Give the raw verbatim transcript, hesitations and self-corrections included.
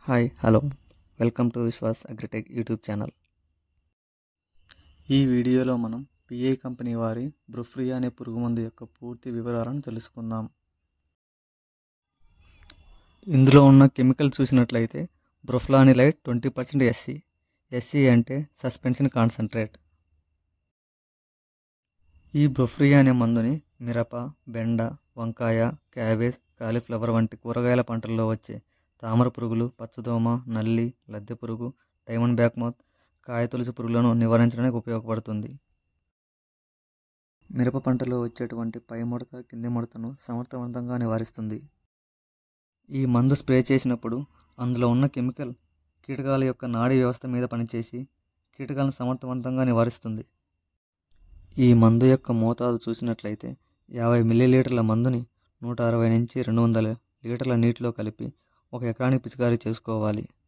Hi hello welcome to Vishwas agritech YouTube channel. ఈ వీడియోలో మనం పిఐ కంపెనీ వారి బ్రొఫ్రియా అనే పురుగు మందు యొక్క పూర్తి వివరాలను తెలుసుకుందాం. ఇందులో ఉన్న కెమికల్ చూసినట్లయితే broflanilide twenty percent SC SC అంటే సస్పెన్షన్ కాన్సన్ట్రేట్. ఈ బ్రొఫ్రియా అనే మందుని మిరప, బెండ, వంకాయ, క్యాబేజ్, కాలీఫ్లవర్ వంటి కూరగాయల పంటల్లో వచ్చే తామర పురుగులు, పచ్చదోమ, నల్లి, లద్దె పురుగు, డైమండ్ బ్యాక్ మౌత్, కాయ తొలుచు పురుగులను నివారించడానికి ఉపయోగపడుతుంది. మిరప పంటలో వచ్చేటువంటి పై ముడత, కింది ముడతను సమర్థవంతంగా నివారిస్తుంది. ఈ మందు స్ప్రే చేసినప్పుడు అందులో ఉన్న కెమికల్ కీటకాల యొక్క నాడీ వ్యవస్థ మీద పనిచేసి కీటకాలను సమర్థవంతంగా నివారిస్తుంది. ఈ మందు యొక్క మోతాదు చూసినట్లయితే యాభై మిల్లీలీటర్ల మందుని నూట అరవై నుంచి రెండు వందల లీటర్ల నీటిలో కలిపి ఒక ఎకరానికి పిచికారీ చేసుకోవాలి.